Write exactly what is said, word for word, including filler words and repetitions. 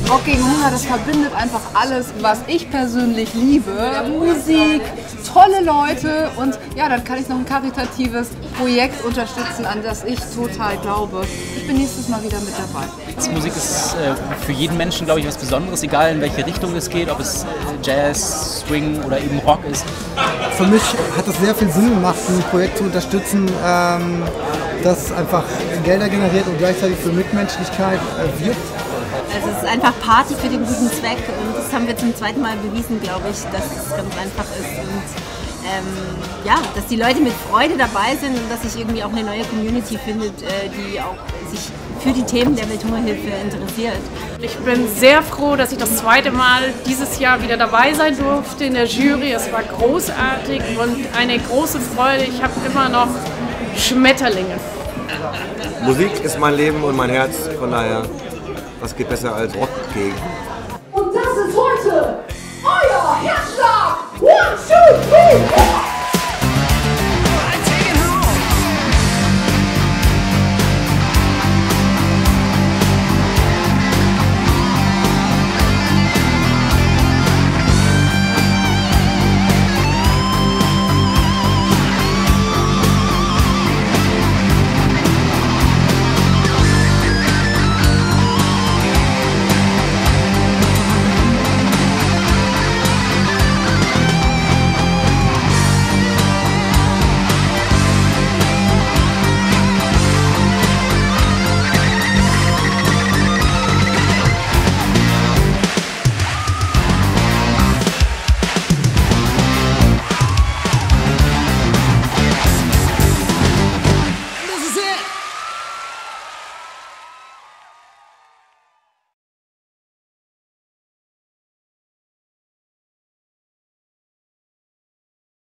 Rock gegen Hunger, das verbindet einfach alles, was ich persönlich liebe. Musik, tolle Leute und ja, dann kann ich noch ein karitatives Projekt unterstützen, an das ich total glaube. Ich bin nächstes Mal wieder mit dabei. Musik ist äh, für jeden Menschen, glaube ich, was Besonderes, egal in welche Richtung es geht, ob es äh, Jazz, Swing oder eben Rock ist. Für mich hat es sehr viel Sinn gemacht, ein Projekt zu unterstützen, ähm, das einfach Gelder generiert und gleichzeitig für Mitmenschlichkeit äh, wirbt. Also es ist einfach Party für den guten Zweck und das haben wir zum zweiten Mal bewiesen, glaube ich, dass es ganz einfach ist und ähm, ja, dass die Leute mit Freude dabei sind und dass sich irgendwie auch eine neue Community findet, äh, die auch sich für die Themen der Welthungerhilfe interessiert. Ich bin sehr froh, dass ich das zweite Mal dieses Jahr wieder dabei sein durfte in der Jury. Es war großartig und eine große Freude. Ich habe immer noch Schmetterlinge. Musik ist mein Leben und mein Herz, von daher, was geht besser als Rock gegen?